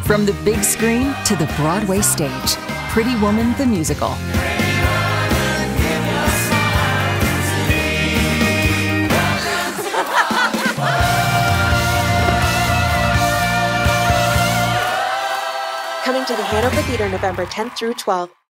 From the big screen to the Broadway stage, Pretty Woman the Musical. Coming to the Hanover Theatre November 10th through 12th.